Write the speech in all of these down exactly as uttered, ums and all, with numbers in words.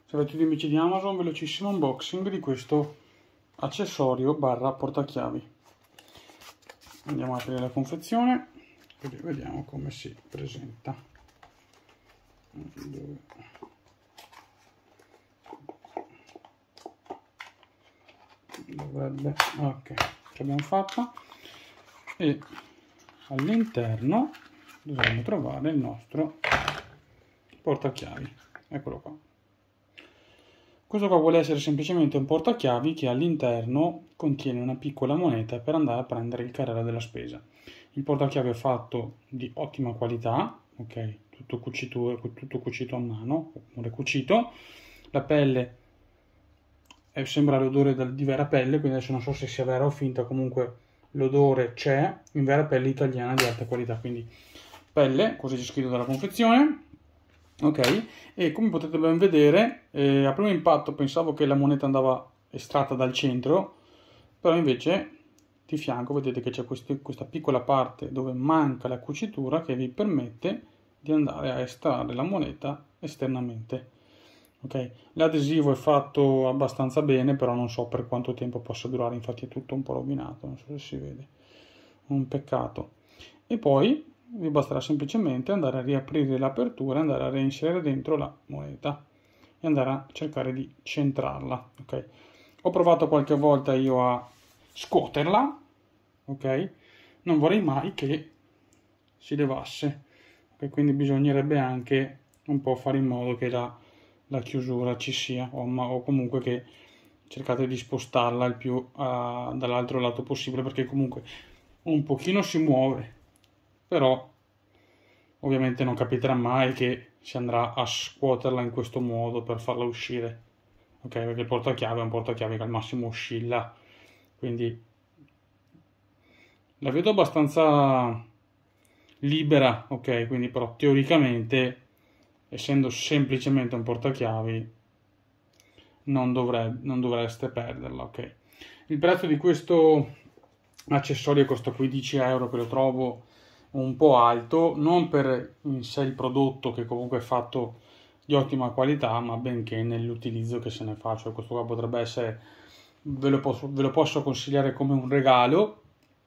Se avete due amici di Amazon, velocissimo unboxing di questo accessorio barra portachiavi. Andiamo a aprire la confezione e vediamo come si presenta. Dovrebbe, ok, ce l'abbiamo fatta, e all'interno dovremmo trovare il nostro portachiavi. Eccolo qua. Questo qua vuole essere semplicemente un portachiavi che all'interno contiene una piccola moneta per andare a prendere il carrello della spesa. Il portachiavi è fatto di ottima qualità, ok, tutto cucito, tutto cucito a mano, oppure cucito. La pelle è, sembra l'odore di vera pelle, quindi adesso non so se sia vera o finta, comunque l'odore c'è, in vera pelle italiana di alta qualità, quindi pelle, così c'è scritto dalla confezione. Ok, e come potete ben vedere, eh, a primo impatto pensavo che la moneta andava estratta dal centro, però invece di fianco vedete che c'è questa piccola parte dove manca la cucitura che vi permette di andare a estrarre la moneta esternamente. Ok, l'adesivo è fatto abbastanza bene, però non so per quanto tempo possa durare, infatti è tutto un po' rovinato, non so se si vede, un peccato. E poi vi basterà semplicemente andare a riaprire l'apertura, andare a reinserire dentro la moneta e andare a cercare di centrarla. Ok, ho provato qualche volta io a scuoterla, ok, non vorrei mai che si levasse, okay? Quindi bisognerebbe anche un po' fare in modo che la, la chiusura ci sia, o, o comunque che cercate di spostarla il più uh, dall'altro lato possibile, perché comunque un pochino si muove, però ovviamente non capiterà mai che si andrà a scuoterla in questo modo per farla uscire, ok, perché il portachiave è un portachiave che al massimo oscilla, quindi la vedo abbastanza libera, ok, quindi però teoricamente, essendo semplicemente un portachiavi, non, dovrebbe, non dovreste perderla, ok. Il prezzo di questo accessorio costa quindici euro, che lo trovo un po' alto, non per in sé il prodotto, che comunque è fatto di ottima qualità, ma benché nell'utilizzo che se ne fa. Cioè, questo qua potrebbe essere, ve lo posso, ve lo posso consigliare come un regalo,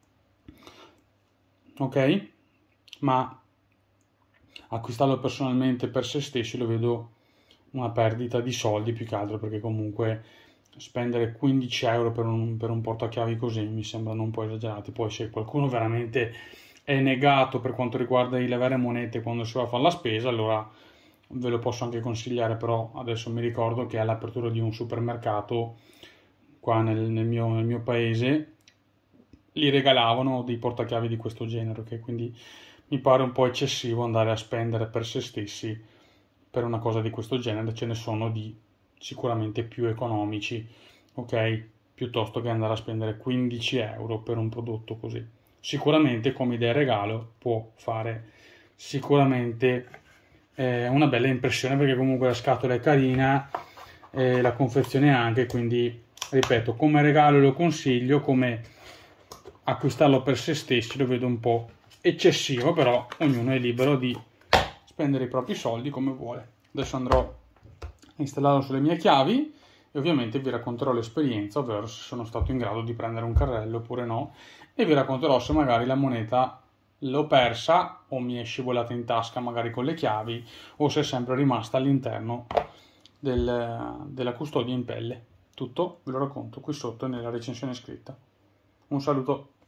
ok, ma acquistarlo personalmente per se stessi lo vedo una perdita di soldi, più che altro perché comunque spendere quindici euro per un, per un portachiavi così mi sembrano un po' esagerati. Poi se qualcuno veramente è negato per quanto riguarda le vere monete quando si va a fare la spesa, allora ve lo posso anche consigliare, però adesso mi ricordo che all'apertura di un supermercato qua nel, nel, mio, nel mio paese li regalavano dei portachiavi di questo genere, okay? Quindi mi pare un po' eccessivo andare a spendere per se stessi per una cosa di questo genere. Ce ne sono di sicuramente più economici, ok, piuttosto che andare a spendere quindici euro per un prodotto così. Sicuramente come idea regalo può fare sicuramente eh, una bella impressione, perché comunque la scatola è carina, eh, la confezione anche, quindi ripeto, come regalo lo consiglio, come acquistarlo per se stessi lo vedo un po' eccessivo, però ognuno è libero di spendere i propri soldi come vuole. Adesso andrò a installarlo sulle mie chiavi e ovviamente vi racconterò l'esperienza, ovvero se sono stato in grado di prendere un carrello oppure no, e vi racconterò se magari la moneta l'ho persa o mi è scivolata in tasca magari con le chiavi, o se è sempre rimasta all'interno del, della custodia in pelle. Tutto ve lo racconto qui sotto nella recensione scritta. Un saluto.